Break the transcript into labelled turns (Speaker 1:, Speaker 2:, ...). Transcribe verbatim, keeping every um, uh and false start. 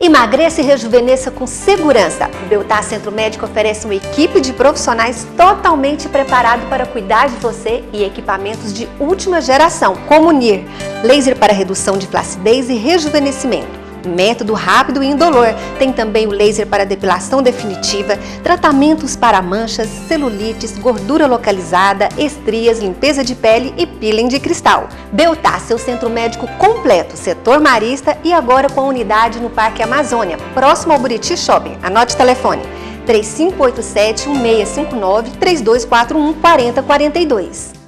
Speaker 1: Emagreça e rejuvenesça com segurança. O Beltar Centro Médico oferece uma equipe de profissionais totalmente preparado para cuidar de você e equipamentos de última geração, como N I R, laser para redução de flacidez e rejuvenescimento. Método rápido e indolor. Tem também o laser para depilação definitiva, tratamentos para manchas, celulites, gordura localizada, estrias, limpeza de pele e peeling de cristal. Beltar, seu centro médico completo, setor marista e agora com a unidade no Parque Amazônia, próximo ao Buriti Shopping. Anote o telefone: três cinco oito sete, um seis cinco nove, três dois quatro um, quatro zero quatro dois.